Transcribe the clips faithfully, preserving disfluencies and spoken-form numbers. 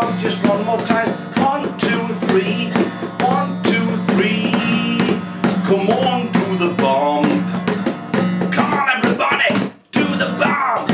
bump, just one more time. One, two, three. One, two, three. Come on, do the bump. Come on, everybody, do the bump.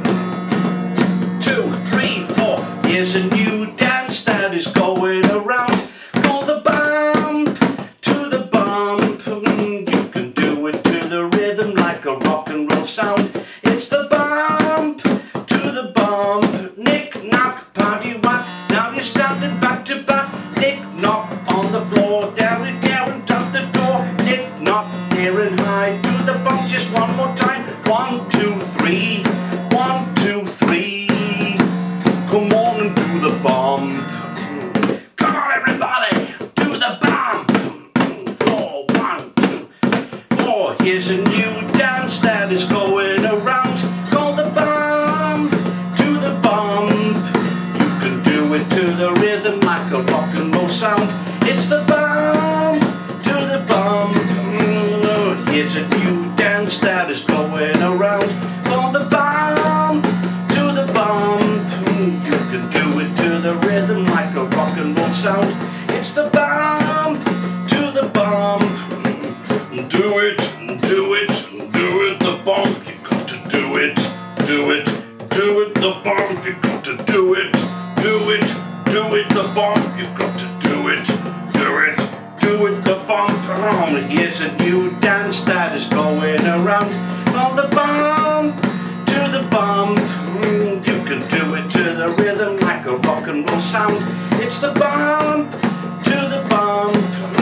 Two, three, four. Here's a new dance that is going around. Call the bump, to the bump. You can do it to the rhythm like a rock and roll sound. It's the bump, to the bump. Knick, knock, party whack. Now you're standing back to back. Knick, knock on the floor. Down we go and tap the door. Knick, knock, near and high. Do the bump just one more time. One, two, three. One, two, three. Come on and do the bump. Come on, everybody, do the bump. Four, one, two, four. Here's a new dance that is going around. Call the bump, to the bump. You can do it to the rhythm like a rock and roll sound. It's the bump, to the bump. Here's a new dance that is going around. Call the bump, to the bump. You can do it to the rhythm like a rock and roll sound. It's the bump, to the bump. Do it, do it, do it, the bump. You got to do it, do it, do it, the bump. You got to do it, do it, do it, the bump. You got to do it, do it, do it, the bump. Oh, here's a new dance that is going around. On the bump, to the bump. You can do it to the rhythm like a rock and roll sound. It's the bump, to the bump.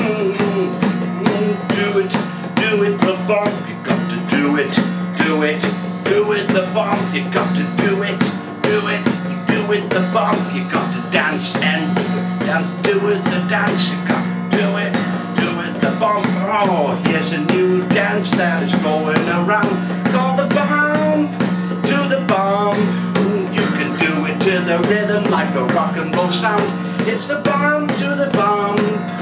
Do it, do it, the bump. You got to do it, do it, do it, the bump. You got to do it, do it, do it, the bump. You got to dance and do it, and do it, the dance. You got to do it, do it, the bump. Oh, here's a new dance that is going around. Call the bump, to the bump. You can do it to the rhythm like a rock and roll sound. It's the bump, to the bump.